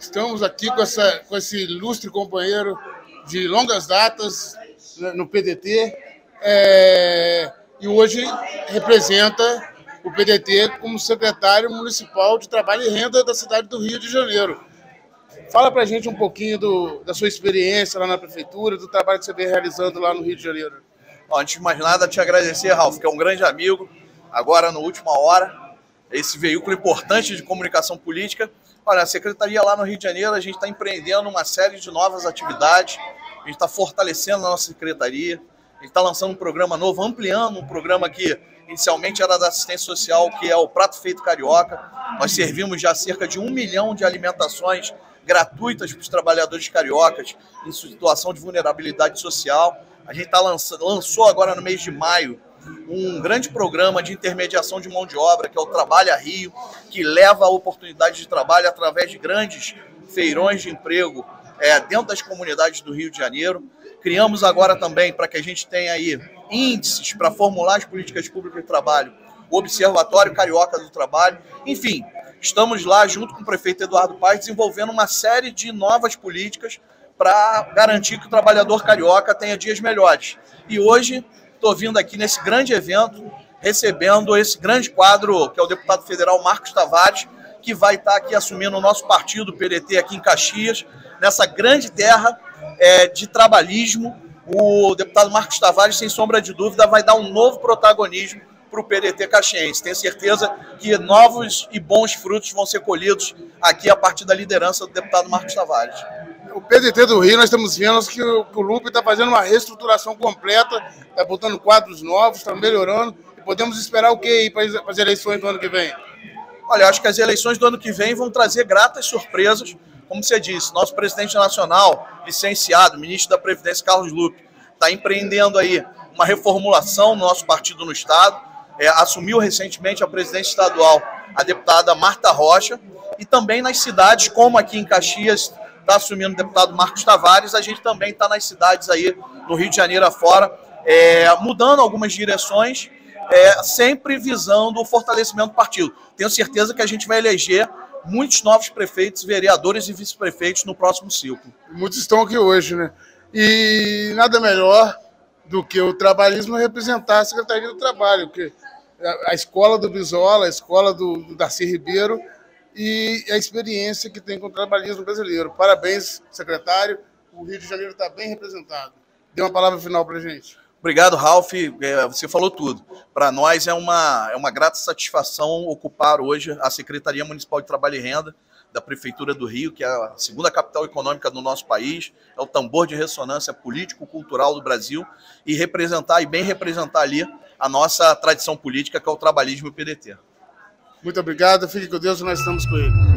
Estamos aqui com esse ilustre companheiro de longas datas no PDT e hoje representa o PDT como secretário municipal de Trabalho e Renda da cidade do Rio de Janeiro. Fala pra gente um pouquinho da sua experiência lá na prefeitura, do trabalho que você vem realizando lá no Rio de Janeiro. Bom, antes de mais nada, te agradecer, Ralf, que é um grande amigo, agora no Última Hora, esse veículo importante de comunicação política. Olha, a Secretaria lá no Rio de Janeiro, a gente está empreendendo uma série de novas atividades, a gente está fortalecendo a nossa Secretaria, a gente está lançando um programa novo, ampliando um programa que inicialmente era da assistência social, que é o Prato Feito Carioca. Nós servimos já cerca de 1 milhão de alimentações gratuitas para os trabalhadores cariocas em situação de vulnerabilidade social. A gente lançou agora no mês de maio um grande programa de intermediação de mão de obra, que é o Trabalha Rio, que leva a oportunidade de trabalho através de grandes feirões de emprego dentro das comunidades do Rio de Janeiro. Criamos agora também, para que a gente tenha aí índices para formular as políticas públicas de trabalho, o Observatório Carioca do Trabalho. Enfim, estamos lá junto com o prefeito Eduardo Paes desenvolvendo uma série de novas políticas para garantir que o trabalhador carioca tenha dias melhores. E hoje estou vindo aqui nesse grande evento, recebendo esse grande quadro, que é o deputado federal Marcos Tavares, que vai estar aqui assumindo o nosso partido, o PDT, aqui em Caxias, nessa grande terra de trabalhismo. O deputado Marcos Tavares, sem sombra de dúvida, vai dar um novo protagonismo para o PDT caxiense. Tenho certeza que novos e bons frutos vão ser colhidos aqui a partir da liderança do deputado Marcos Tavares. O PDT do Rio, nós estamos vendo que o Lupe está fazendo uma reestruturação completa, está botando quadros novos, está melhorando. E podemos esperar o que aí para as eleições do ano que vem? Olha, acho que as eleições do ano que vem vão trazer gratas surpresas. Como você disse, nosso presidente nacional, licenciado, ministro da Previdência, Carlos Lupe, está empreendendo aí uma reformulação no nosso partido no Estado. Assumiu recentemente a presidência estadual a deputada Marta Rocha. E também nas cidades, como aqui em Caxias, está assumindo o deputado Marcos Tavares, a gente também está nas cidades aí, no Rio de Janeiro afora, mudando algumas direções, sempre visando o fortalecimento do partido. Tenho certeza que a gente vai eleger muitos novos prefeitos, vereadores e vice-prefeitos no próximo ciclo. Muitos estão aqui hoje, né? E nada melhor do que o trabalhismo representar a Secretaria do Trabalho, porque a escola do Brizola, a escola do Darcy Ribeiro, e a experiência que tem com o trabalhismo brasileiro. Parabéns, secretário. O Rio de Janeiro está bem representado. Dê uma palavra final para a gente. Obrigado, Ralf. Você falou tudo. Para nós é uma grata satisfação ocupar hoje a Secretaria Municipal de Trabalho e Renda da Prefeitura do Rio, que é a segunda capital econômica do nosso país, é o tambor de ressonância político-cultural do Brasil, e bem representar ali a nossa tradição política, que é o trabalhismo e o PDT. Muito obrigado, fique com Deus, nós estamos com ele.